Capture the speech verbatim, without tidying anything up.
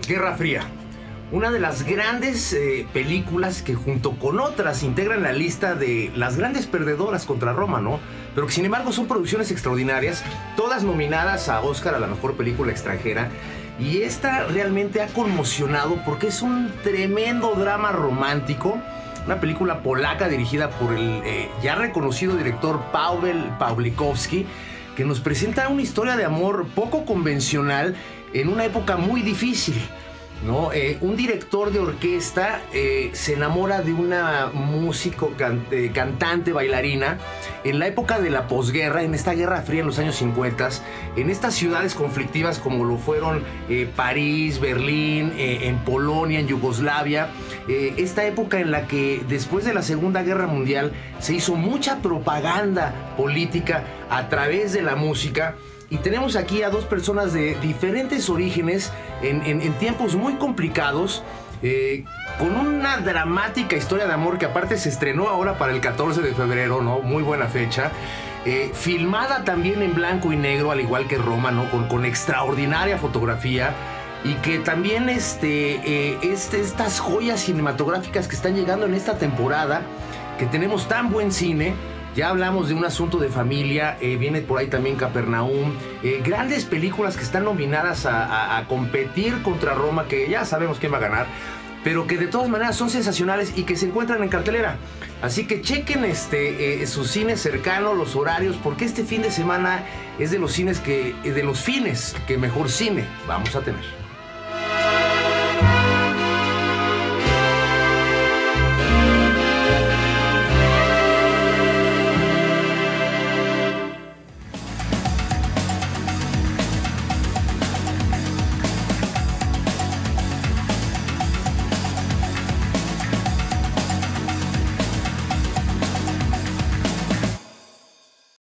Guerra Fría. Una de las grandes eh, películas que junto con otras integran la lista de las grandes perdedoras contra Roma, ¿no? Pero que sin embargo son producciones extraordinarias, todas nominadas a Oscar a la mejor película extranjera. Y esta realmente ha conmocionado porque es un tremendo drama romántico. Una película polaca dirigida por el eh, ya reconocido director Paweł Pawlikowski, que nos presenta una historia de amor poco convencional en una época muy difícil, ¿no? Eh, un director de orquesta eh, se enamora de una músico, can, eh, cantante, bailarina en la época de la posguerra, en esta Guerra Fría en los años cincuenta, en estas ciudades conflictivas como lo fueron eh, París, Berlín, eh, en Polonia, en Yugoslavia. Eh, esta época en la que después de la Segunda Guerra Mundial se hizo mucha propaganda política a través de la música. Y tenemos aquí a dos personas de diferentes orígenes en, en, en tiempos muy complicados, eh, con una dramática historia de amor que aparte se estrenó ahora para el catorce de febrero, ¿no? Muy buena fecha. Eh, filmada también en blanco y negro, al igual que Roma, ¿no? Con, con extraordinaria fotografía. Y que también este, eh, este, estas joyas cinematográficas que están llegando en esta temporada, que tenemos tan buen cine. Ya hablamos de Un asunto de familia, eh, viene por ahí también Capernaum, eh, grandes películas que están nominadas a, a, a competir contra Roma, que ya sabemos quién va a ganar, pero que de todas maneras son sensacionales y que se encuentran en cartelera. Así que chequen este, eh, sus cines cercanos, los horarios, porque este fin de semana es de los cines que, de los fines que mejor cine vamos a tener.